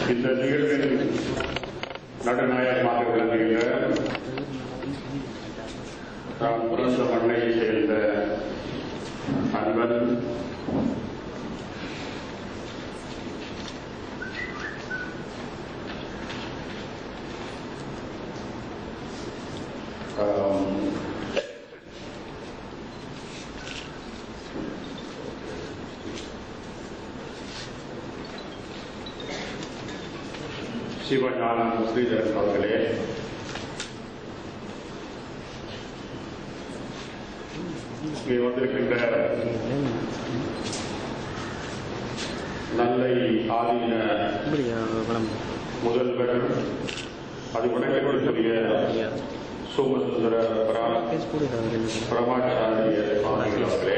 இந்த நிகழ்வின் நடுநாயகமாக விளங்குகின்ற நான் பிறந்த மண்ணையை சேர்ந்த அன்பன் சிவஞானம் ஸ்ரீதரன் அவர்களே, இங்கே வந்திருக்கின்ற நல்லை ஆதீன முதல்வர், அது வணக்கத்திற்குரிய சோமசுந்தர பிரமாச்சாரிய சுவாமிகள் அவர்களே,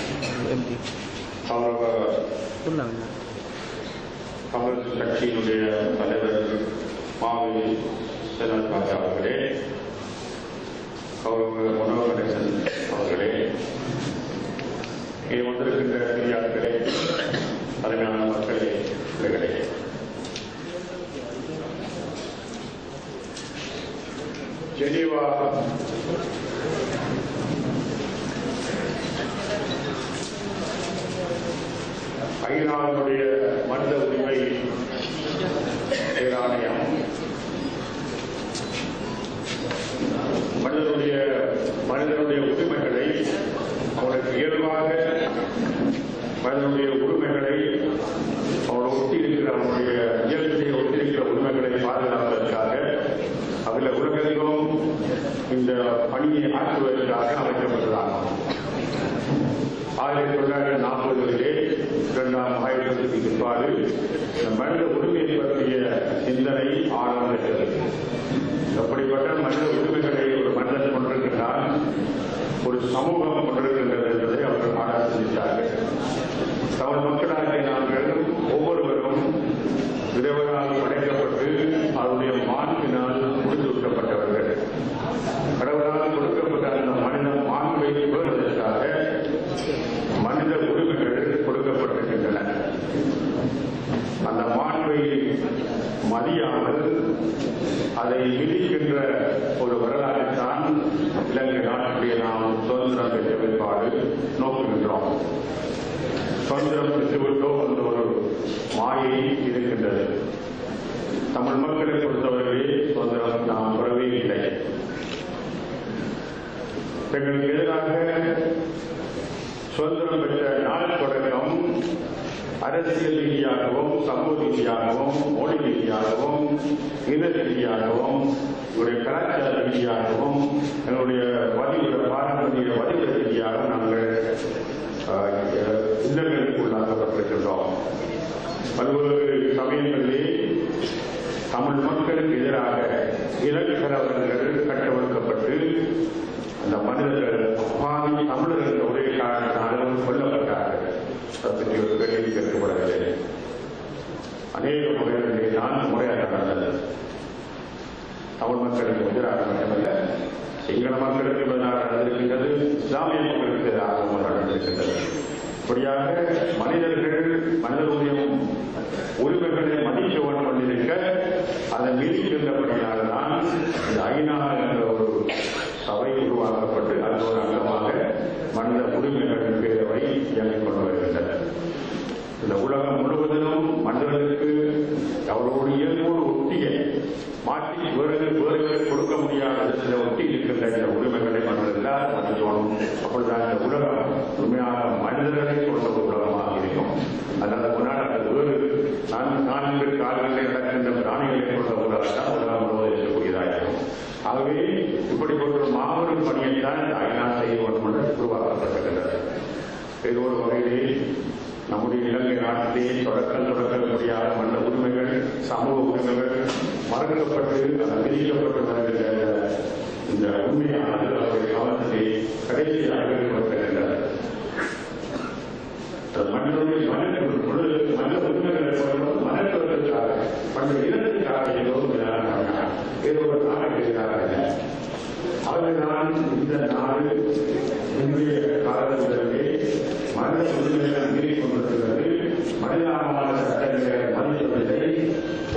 கமர்ஸ் கட்சியினுடைய தலைவர் மாவி செல்வராஜ் அவர்களே, கௌரவ மனோகரன் அவர்களே, இங்கே வந்திருக்கின்ற பெரியார்களே, அருமையான மக்களே, பிள்ளைகளே, ஜெனீவா ஐநாவுடைய மனித உரிமை பேராணையம் மனிதனுடைய உரிமைகளை, அவனுக்கு இயல்பாக மனிதனுடைய உரிமைகளை, அவனோட ஒட்டியிருக்கிற அவனுடைய இயல்புடைய ஒட்டியிருக்கிற உரிமைகளை பாதுகாப்பதற்காக அதில் உலகெங்கும் இந்த பணியை ஆற்றுவதற்காக அமைக்கப்பட்டதாகும். 1940களிலே 2ஆம் ஆயுதத்திற்கு பிற்பாடு மனித உரிமையை பற்றிய சிந்தனை ஆரம்பித்தது. அப்படிப்பட்ட மனித உரிமைகளை ஒரு மனிதன் கொண்டிருக்கிறார், ஒரு சமூகம் கொண்டிருக்கின்றது என்பதை அவர்கள் ஆராய்ச்சித்தார்கள். தமிழ் மக்களாகிய நாங்கள் ஒவ்வொருவரும் இறைவனால் படைக்கப்பட்டு அவருடைய மாண்பினால் முடித்துவிட்டப்பட்டவர்கள். கடவுளால் கொடுக்கப்பட்ட அந்த மனித மாண்பை பெறுவதற்காக மனித உரிமைகள் கொடுக்கப்பட்டிருக்கின்றன. அந்த மாண்பை மதியாமல் அதை விதிக்கின்ற ஒரு வரலாற்றைத்தான் இலங்கை நாட்டுடைய நாம் சுதந்திரம் பெற்ற பிற்பாடு நோக்குகின்றோம். சுதந்திரம் பெற்றுவிட்டோம் என்ற ஒரு மாயை இருக்கின்றது. தமிழ் மக்களை பொறுத்தவரையே சுதந்திரம் நாம் பெறவே இல்லை. எங்களுக்கு எதிராக சுதந்திரம் பெற்ற நாள் தொடக்கம் அரசியல் ரீதியாகவும், சமூக ரீதியாகவும், மொழி ரீதியாகவும், இன ரீதியாகவும், எங்களுடைய கலாச்சார ரீதியாகவும், எங்களுடைய பாரம்பரிய வடிவ ரீதியாக நாங்கள் இன்னல்களுக்கு உள்ளாக்கப்பட்டிருக்கின்றோம். பல்வேறு சமயங்களிலே தமிழ் மக்களுக்கு எதிராக இலக்கரவர்கள் கட்டவிழ்க்கப்பட்டு அந்த மனிதர்கள் பாதி தமிழர்கள் ஒரே காரணத்தினாலும் கொல்லப்பட்டார்கள். பற்றி ஒரு கேள்வி கேட்கப்படவில்லை. அநேக முறைகளிலே 4 முறையாக நடந்தது. தமிழ் மக்களுக்கு எதிராக மட்டுமல்ல, சிங்கள மக்களுக்கு எதிராக நடந்திருக்கின்றது, இஸ்லாமிய மக்களுக்கு எதிராக நடந்திருக்கின்றது. இப்படியாக மனிதர்கள் மனிதனுடைய உரிமைகளை மதிக்க வேண்டும் கொண்டிருக்க அதை மீறிக்கின்றபடியால்தான் இந்த ஐநா என்ற ஒரு சபை உருவாக்கப்பட்டு அது ஒரு அங்கமாக மனித உரிமைகள் பேரவை இயங்கிக் கொண்டு வருகின்றன. இந்த உலகம் முழுவதிலும் மனிதர்களுக்கு அவரோடு இயல்போடு ஒட்டிய மாற்றி வேறு கொடுக்க முடியாத சில ஒட்டி இருக்கின்ற இந்த உரிமைகளை மனிதர்கள் மதிக்கணும். அப்பொழுதுதான் இந்த உலகம் உண்மையாக மனிதர்களை கொண்ட ஒரு உலகமாக இருக்கும். அதனால் முன்னால் அந்த வேறு 4 கால்களில் நடக்கின்ற பிராணிகளை கொண்ட உலகத்தான் உலகம் முழுவதும் இருக்கக்கூடியதாக இருக்கும். ஆகவே இப்படிப்பட்ட ஒரு மாபெரும் பணியைத்தான் ஐநா செய்ய வேண்டும் என்று உருவாக்கப்பட்டிருக்கின்றது. இது ஒரு வகையிலே நம்முடைய இலங்கை நாட்டிலே தொடக்க முடியாத மனித உரிமைகள், சமூக உரிமைகள் மறுக்கப்பட்டு விதிக்கப்பட்டு வருகின்ற இந்த உண்மையானது அவருடைய கவனத்தை கடைசியாக வருகின்றன. மனித உரிமைகளை மனத்துவதற்காக பண்டைய இனத்திற்காக ஏதோ ஒரு நாடுகளுக்காக அவர்கள்தான் இந்த நாடு இன்றைய காலத்திலே மனித உரிமைகளை மீறிக் கொண்டிருக்கிறது. மனிதாபமான சட்டங்களை மதிப்பதில்லை,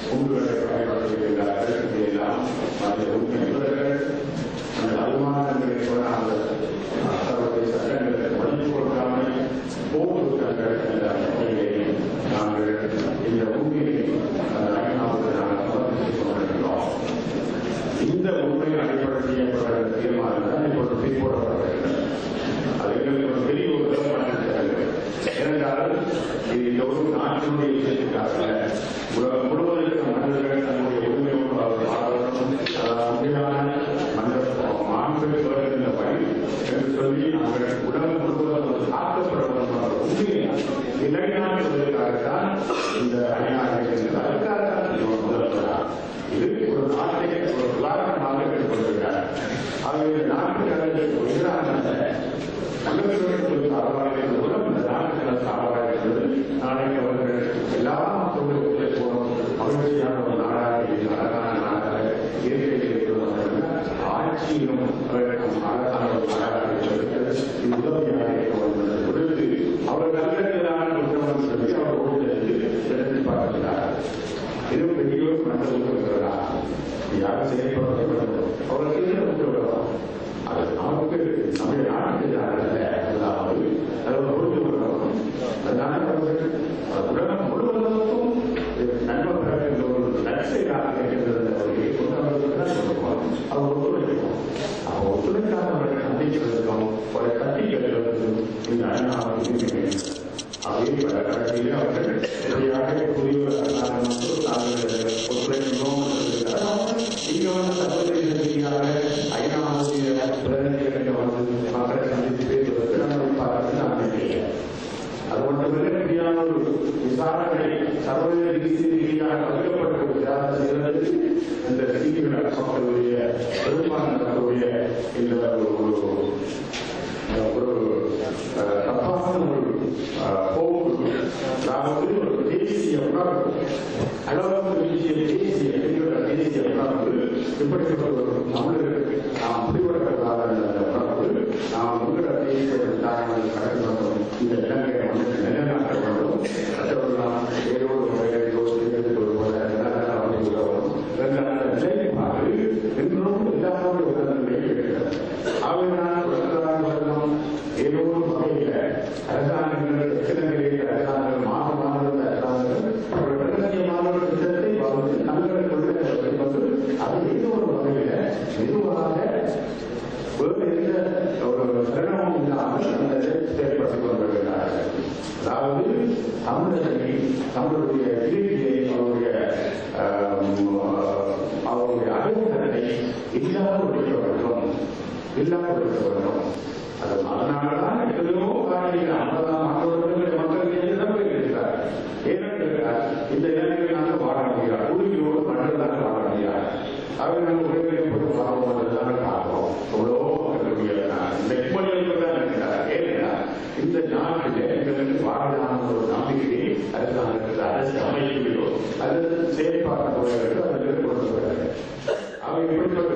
உங்களை பயன்படுத்துகிறார்கள். இதையெல்லாம் உண்மைகள் அந்த அனுமானங்களை சொன்ன அவருடைய சட்டங்களுக்கு மதிப்பு கொடுக்காமல் போக்குவரங்கள் என்ற முறையை நாங்கள் இந்த உண்மையை அந்த ஐநாவுக்கு நாங்கள் சமர்ப்பித்துக் கொண்டிருக்கிறோம். இந்த உண்மையை அடிப்படை செய்யப்பட்ட தீர்மானம் தான் இப்போது பிற்போடப்பட்டிருக்கிறது. அது எங்களுக்கு ஒரு பெரிய ஒரு தீர்மானம். ஏனென்றால் இது இந்த ஒரு நாட்டினுடைய விஷயத்துக்காக உலகம் முழுவதற்கு மனிதர்கள் தன்னுடைய உரிமையோடு உண்மையான மாண்புகள் வருகின்ற வழி என்று சொல்லி நாங்கள் உலகம் முழுவதும் ஆக்கப்படணும் உண்மையை நிலைநாட்டுவதற்காகத்தான் இந்த அணியாளர்கள் அதற்காகத்தான் முதல்வரார். இது ஒரு நாட்டை ஒரு உதாரணமாக எடுத்துக்கொள்கிறார். ஆகவே நாட்டுகளுக்கு எதிரான நல்லவர்களுக்கு சார்பாக உலகம் இந்த நாட்டுகளுக்கு சார்பாக இருந்தது. நாளைக்கு அவர்கள் எல்லா மக்களுடைய போனும் மகிழ்ச்சியான ஒரு நாடாக அழகான நாடாக இயற்கையில் ஆட்சியிலும் அவர்களுக்கும் அழகான ஒரு நாடாக இருக்கிறது. இது உதவியாக இருக்க பொழுது அவர்கள் நல்லதான குற்றங்கள் சொல்லி அவர் ஓடுதலுக்கு எடுத்து பார்க்கிறார். இது பெரிய மனதில் இருக்கிறதா யாரும் செயல்படுத்த அவர்களுக்கு உத்தரவிடலாம். அது நமக்கு நம்முடைய நாட்டுக்கு அதாவது அதை பொறுத்து கொள்ளணும். அதனால அவர்கள் உலகம் முழுவதற்கும் நன்மை பெற ஒரு நற்செயலாக இருக்கின்றது. அவர்களை கொண்டு அவர்களுக்கு சொல்லுவோம். அவர் ஒத்துழைப்போம். அவர் ஒத்துழைக்காத அவர்களை சந்திக்கிறதுக்கும் அவரை கட்டி கேட்கிறதுக்கும் இந்த அணியாளர்கள் அதே பல கட்சியிலே அவர்கள் சரியாக புதிய ஒத்துழைக்கிறோம். இங்க வந்து சர்வதேச ரீதியாக ஐநாவுடைய பிரதிநிதிகளை வந்து மக்களை சந்தித்து பேசுவதற்கு நம்ம பார்த்து அமைதியை அது மட்டுமில்லை சரியான ஒரு விசாரணை சர்வதேச ரீதியாக வகுக்கப்பட்ட விசாரணை செய்வதற்கு இந்த சீக்கிர மக்களுடைய பெரும்பான்மையுடைய இந்த ஒரு தப்பான ஒரு போக்கு அதாவது ஒரு தேசிய உணர்வு அளவுக்கு வீசிய தேசிய தேசிய உணர்வு இப்படிப்பட்ட ஒரு தமிழருக்கு நாம் முடிவெடுக்கிறதாக உணர்வு நாம் உங்கள தேசிய தாய்மொழி கடந்து வந்தோம். இந்த இலங்கையை வந்து நிலைநாட்ட வேண்டும். மற்றவர்களாம் ஏதோ நிலைப்பாடு இன்னும் எல்லாருடைய உடல்நிலை இருக்கிறது. அவர்களால் ஏதோ ஒரு வகையில அரசாங்கங்கள் இலங்கையில் அரசாங்கங்கள் மாதமான அரசாங்கங்கள் பிரகதியமான திட்டத்தை நல்ல அது ஏதோ ஒரு வகையில மெதுவாக வேறு எந்த ஒரு சிரமமும் இல்லாமல் அந்த செயல்பட்டுக் கொண்டிருக்கிறார்கள். அதாவது தமிழர்களை தமிழுடைய இறுதியை அவருடைய அடைவுகளை இல்லாமல் ஒழிக்க வேண்டும். அதனால்தான் எத்தனையோ காரணங்கள் 50ஆம் ஆண்டு மக்களுக்கு இடம் இருக்கிறார். ஏனென்றால் இந்த இலங்கையில் நாங்கள் வாழ முடியாது. உறுதியோடு மற்றதாக வாழ முடியாது. அவை நாங்கள் உடனடியாக வாழ்வதற்கான காரணம் எவ்வளோ மக்களுடைய நெற்பொழிவுகள் இருக்கிறார். ஏன்னா இந்த நாட்டில் எங்களுக்கு வாழலான ஒரு நம்பிக்கையை அரசாங்கத்தில் அரசு அமைப்பிலோ அல்லது செயற்பாட்டு முறைகளுக்கு அவர்கள் கொடுக்கிறார்கள். அவை எப்படிப்பட்ட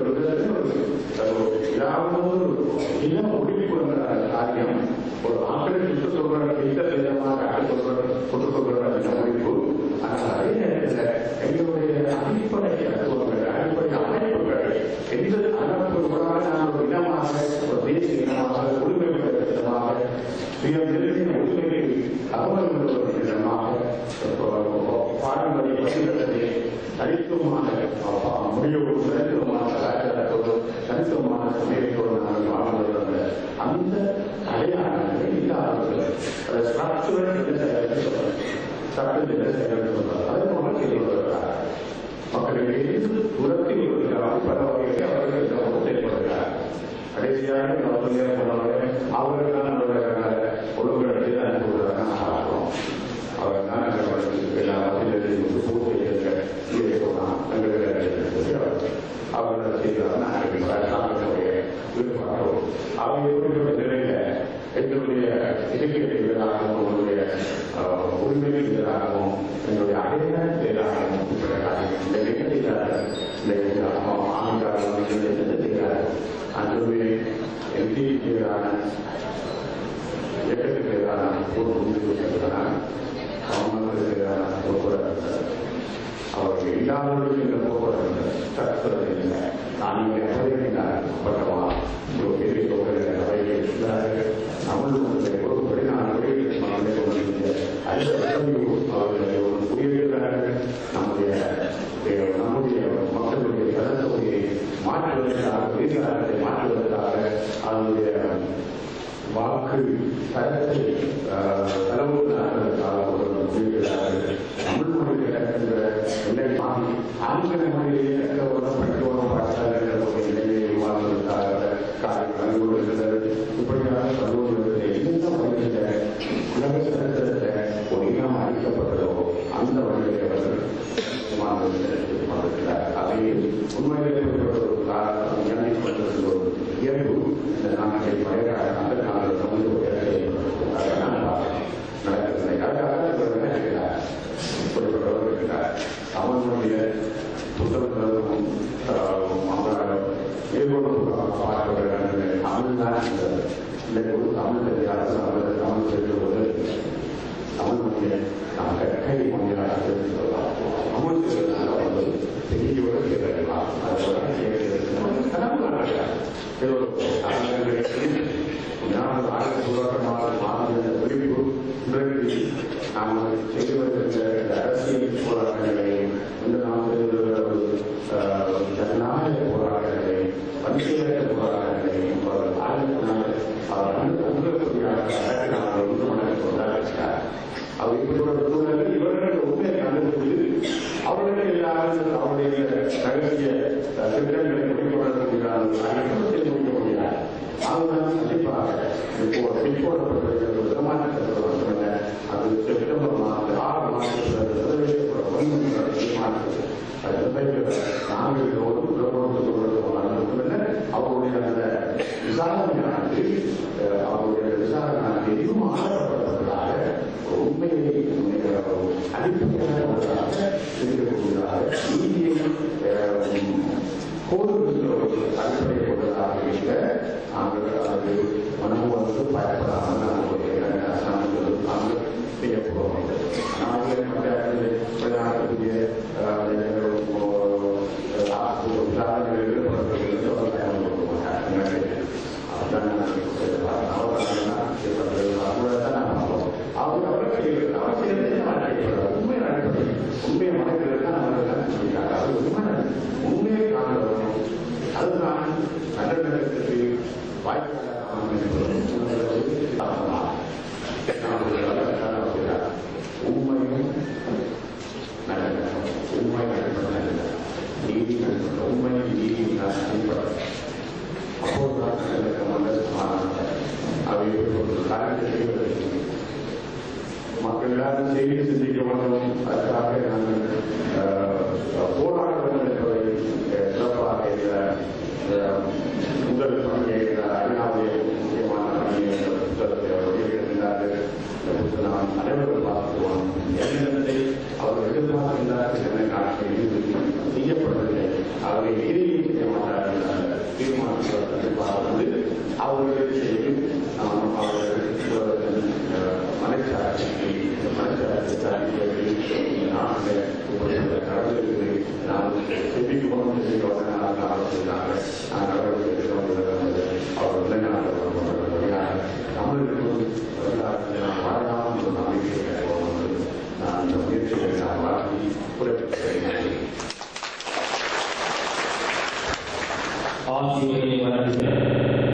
இன ஒழிப்பு என்ற காரியம் ஒரு ஆக்களை சுட்டு சொல்ற எந்த விதமாக கொண்டு சொல்ற ஒழிப்பு. ஆனால் அதே நேரத்தில் எங்களுடைய அடிப்படை தத்துவங்கள் அடிப்படை அமைப்புகள் எந்த அமைப்புகளாக நான் ஒரு இனமாக ஒரு தேசிய இனமாக உரிமை விதமாக உரிமையை அவர்களுடைய விதமாக பாரம்பரிய பணிகளை தனித்துவமான முடியோடு தனித்துவமான கலாச்சாரத்தோடு தனித்துவமான சமயத்தோடு நாங்கள் வாழ்ந்தது அந்த அடையாளங்களை இல்லாதவர்கள் அதை ஸ்ட்ரக்சுரல் சட்டத்தில் செயல்படுத்துவார். அதை போல செய்து வருகிறார். மக்களிடையே துரத்தி வருகிறார்கள். பல வகையிலே அவர்கள் செயல்படுகிறார். கடைசியாக அவர்கள் ஒழுங்குகளை அனுப்புவதாக ஆகிறோம். அவர்கள் தான் அவர்கள் செய்கிறார்கள். விருப்பாகவும் அவங்க நிலையில எங்களுடைய இலக்கியத்தை எதிராகவும் உங்களுடைய உரிமைகள் எதிராகவும் எங்களுடைய அடையாள எதிராகவும் அன்றைய எம்பி எதிரான இயக்கத்துக்கு எதிரான ஒரு முடிவு அவங்களுக்கு எதிரான ஒரு அவர்கள் எல்லாருக்கும் இந்த போக்குவரத்து தற்போது நான் இங்கே பட்டவா ஒரு பெரிய தொகையில் நம்மளுடைய பொறுப்படி நான் அவர்களை ஒரு உயர்கிறார்கள். நம்முடைய மக்களுடைய கலந்தொகையை மாற்றுவதற்காக விரிவாரத்தை மாற்றுவதற்காக அதனுடைய வாக்கு தரத்தை செலவுகளுக்காக உயர்கிறார்கள். தமிழ் மொழி கிடக்கின்ற நிலைப்பான் ஆங்கில மொழியை தக்க உணப்பட்டு பாட்டாளர்கள் ஒரு நிலையை உருவாக்குவதற்காக காரியங்கள் அனுகூலுகிறது. இப்படியாக சமூகத்தில் எந்த வழியில உலக சரித்திரத்தை ஒரு இனம் அளிக்கப்பட்டதோ அந்த வழியை அவர்கள் அதையே உண்மையிலே ஒரு இயல்பு இந்த நாட்டை பழைய அந்த காலத்தில் வந்து நடக்கிறது. இப்படிப்பட்டவர் இருக்கிறார். அவனுடைய புத்தகங்களும் தமிழ்தான் இந்த தமிழ் தெரியாது தமிழ் தெரிவது தமிழ் மொழியை நாம் கற்கை மொழியாக தெரிந்து கொள்ளலாம். தமிழ் தெரிவதனால வந்து பெரியவரை கேட்கலாம். விழிப்பு இன்றைக்கு நாம் செய்து வருகின்ற அரசியல் போராட்டங்களையும் இந்த நாம் ஜனநாயக போராட்டங்களையும் பஞ்சாயத்து போராட்டங்களையும் அவர் இப்படிப்பட்ட சூழலில் இவர்கள் உண்மையை கண்டுபிடித்து அவர்கள் எல்லாரும் அவருடைய ரகசிய திட்டங்களை முடிக்க முடியாது. அதுதான் கண்டிப்பாக இப்போ பிற்போடப்பட்டிருக்கிற விதமாற்றத்தை அது செப்டம்பர் மாதம் 6 மாதத்தில் அவருடைய அந்த விசாரணையானது எதுவும் ஆதரப்பட்டதாக உண்மையை அடிப்படையாக இருக்கக்கூடியதாக நீதியை அடிப்படை கொண்டதாக இருக்க நாங்கள் அது மனமும் வந்து பயப்படாமல் நம்முடைய நாங்கள் செய்யப்படுவோம். நாங்கள் வெளிநாட்டுடைய உண்மையை மறைக்கிறது தான் உண்மையை காணணும். அதுதான் நல்ல நேரத்துக்கு வாய்ப்பு உண்மையும் நல்ல உண்மை நல்ல நீதி நல்ல உண்மை நீதி அடிப்படை அப்போதுதான் அவை காரியத்தை மக்கள் எல்லாரும் செய்தி சிந்திக்க வேண்டும். அதற்காக நாங்கள் போராட வேண்டும் என்பதை சிறப்பாக முதல் பணியை ஐநாவுடைய முக்கியமான பணியை புத்தகத்தை அவர் வெளியிட்டிருந்தார்கள். நாம் அனைவரும் பார்த்துவோம். என்னிடத்தை அவர்கள் எதிர்பார்க்கின்றார்கள் என நாட்கள் செய்யப்படவில்லை. அவரை எதிரியும் செய்ய மாட்டார்கள். அந்த தீர்மானத்தை பார்த்து அவர்கள் செய்யும் அவர்கள் மனச்சாட்சியை நாட்டில் கடவுளுக்கு நாம் செபிக்கணும் அவர் தமிழுக்கு நாம் வாழலாம் என்ற நம்பிக்கை நான் இந்த முயற்சிகளை நான் வாழ்த்தி குறிப்பிட்டேன். ஆசிரியரை வழங்குகிறேன்.